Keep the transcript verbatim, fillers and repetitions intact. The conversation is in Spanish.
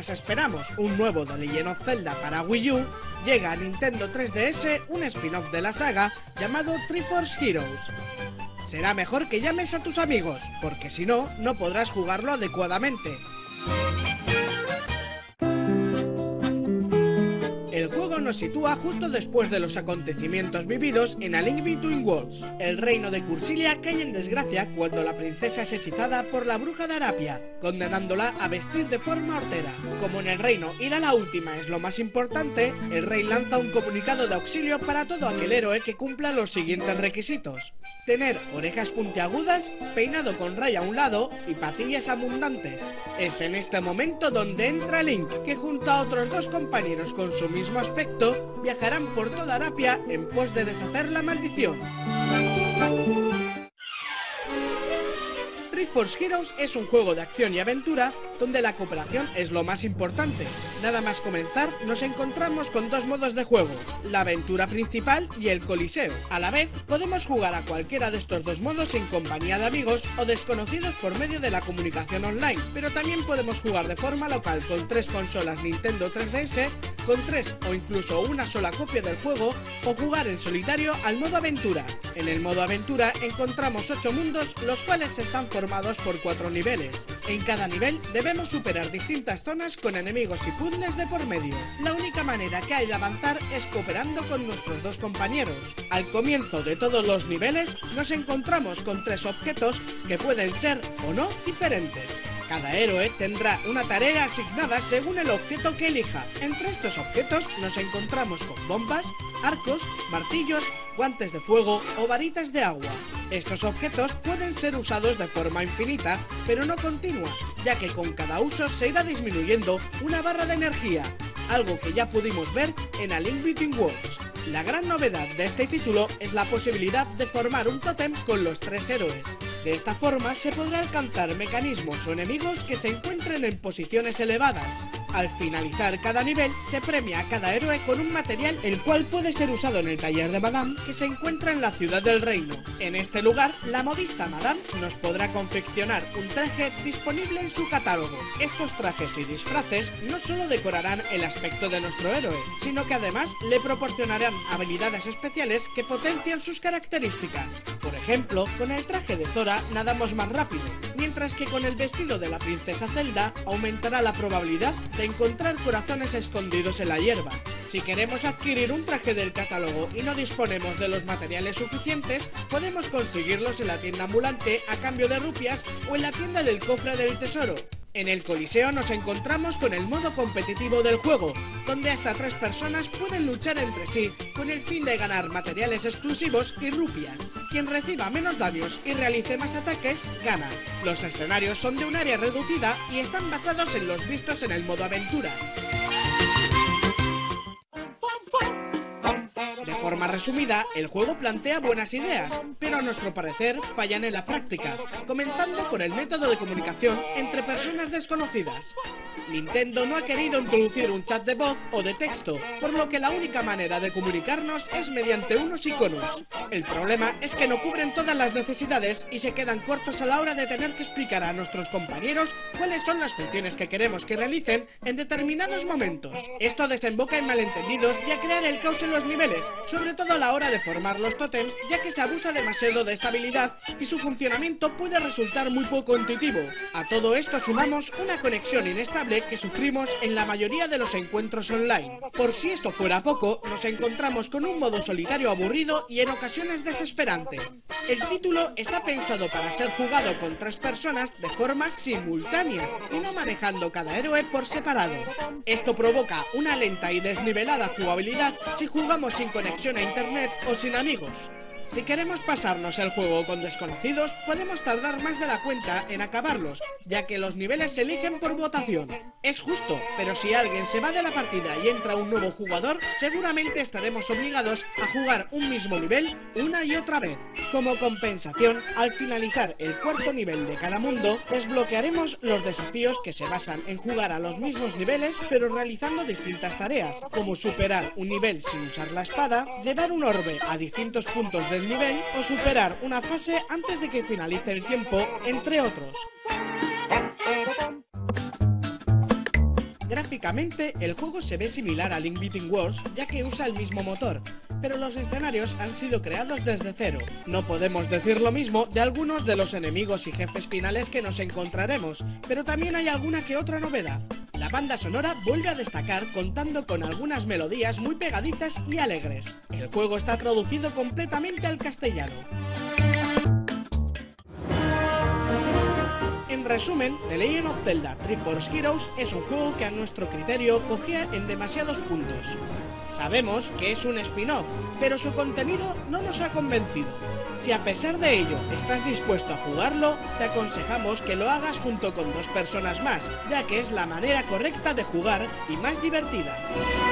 Mientras esperamos un nuevo The Legend of Zelda para Wii U, llega a Nintendo tres D S un spin-off de la saga llamado Triforce Heroes. Será mejor que llames a tus amigos, porque si no, no podrás jugarlo adecuadamente. El juego nos sitúa justo después de los acontecimientos vividos en A Link Between Worlds. El reino de Cursilia cae en desgracia cuando la princesa es hechizada por la bruja de Arapia, condenándola a vestir de forma hortera. Como en el reino ir a la última es lo más importante, el rey lanza un comunicado de auxilio para todo aquel héroe que cumpla los siguientes requisitos: tener orejas puntiagudas, peinado con raya a un lado y patillas abundantes. Es en este momento donde entra Link, que junto a otros dos compañeros con su mismo aspecto viajarán por toda Arapia en pos de deshacer la maldición. Triforce Heroes es un juego de acción y aventura donde la cooperación es lo más importante. Nada más comenzar nos encontramos con dos modos de juego, la aventura principal y el coliseo. A la vez podemos jugar a cualquiera de estos dos modos en compañía de amigos o desconocidos por medio de la comunicación online, pero también podemos jugar de forma local con tres consolas Nintendo tres D S, con tres o incluso una sola copia del juego, o jugar en solitario al modo aventura. En el modo aventura encontramos ocho mundos, los cuales están formados por cuatro niveles. En cada nivel debemos superar distintas zonas con enemigos y puzzles de por medio. La única manera que hay de avanzar es cooperando con nuestros dos compañeros. Al comienzo de todos los niveles nos encontramos con tres objetos que pueden ser o no diferentes. Cada héroe tendrá una tarea asignada según el objeto que elija. Entre estos objetos nos encontramos con bombas, arcos, martillos, guantes de fuego o varitas de agua. Estos objetos pueden ser usados de forma infinita, pero no continua, ya que con cada uso se irá disminuyendo una barra de energía, algo que ya pudimos ver en A Link Between Worlds. La gran novedad de este título es la posibilidad de formar un tótem con los tres héroes. De esta forma se podrá alcanzar mecanismos o enemigos que se encuentren en posiciones elevadas. Al finalizar cada nivel se premia a cada héroe con un material el cual puede ser usado en el taller de Madame, que se encuentra en la ciudad del reino. En este lugar, la modista Madame nos podrá confeccionar un traje disponible en su catálogo. Estos trajes y disfraces no solo decorarán el aspecto de nuestro héroe, sino que además le proporcionarán habilidades especiales que potencian sus características. Por ejemplo, con el traje de Zora nadamos más rápido, mientras que con el vestido de la princesa Zelda aumentará la probabilidad de encontrar corazones escondidos en la hierba. Si queremos adquirir un traje del catálogo y no disponemos de los materiales suficientes, podemos conseguirlos en la tienda ambulante a cambio de rupias o en la tienda del cofre del tesoro. En el coliseo nos encontramos con el modo competitivo del juego, donde hasta tres personas pueden luchar entre sí con el fin de ganar materiales exclusivos y rupias. Quien reciba menos daños y realice más ataques, gana. Los escenarios son de un área reducida y están basados en los vistos en el modo aventura. De forma resumida, el juego plantea buenas ideas, pero a nuestro parecer fallan en la práctica, comenzando por el método de comunicación entre personas desconocidas. Nintendo no ha querido introducir un chat de voz o de texto, por lo que la única manera de comunicarnos es mediante unos iconos. El problema es que no cubren todas las necesidades y se quedan cortos a la hora de tener que explicar a nuestros compañeros cuáles son las funciones que queremos que realicen en determinados momentos. Esto desemboca en malentendidos y a crear el caos en los niveles, sobre todo a la hora de formar los tótems, ya que se abusa demasiado de esta habilidad y su funcionamiento puede resultar muy poco intuitivo. A todo esto sumamos una conexión inestable que sufrimos en la mayoría de los encuentros online. Por si esto fuera poco, nos encontramos con un modo solitario aburrido y en ocasiones desesperante. El título está pensado para ser jugado con tres personas de forma simultánea y no manejando cada héroe por separado. Esto provoca una lenta y desnivelada jugabilidad si jugamos sin conexión a internet o sin amigos. Si queremos pasarnos el juego con desconocidos, podemos tardar más de la cuenta en acabarlos, ya que los niveles se eligen por votación. Es justo, pero si alguien se va de la partida y entra un nuevo jugador, seguramente estaremos obligados a jugar un mismo nivel una y otra vez. Como compensación, al finalizar el cuarto nivel de cada mundo, desbloquearemos los desafíos que se basan en jugar a los mismos niveles, pero realizando distintas tareas, como superar un nivel sin usar la espada, llevar un orbe a distintos puntos del nivel o superar una fase antes de que finalice el tiempo, entre otros. Gráficamente, el juego se ve similar a Link Between Worlds, ya que usa el mismo motor, pero los escenarios han sido creados desde cero. No podemos decir lo mismo de algunos de los enemigos y jefes finales que nos encontraremos, pero también hay alguna que otra novedad. La banda sonora vuelve a destacar contando con algunas melodías muy pegadizas y alegres. El juego está traducido completamente al castellano. En resumen, The Legend of Zelda Triforce Heroes es un juego que a nuestro criterio cogea en demasiados puntos. Sabemos que es un spin-off, pero su contenido no nos ha convencido. Si a pesar de ello estás dispuesto a jugarlo, te aconsejamos que lo hagas junto con dos personas más, ya que es la manera correcta de jugar y más divertida.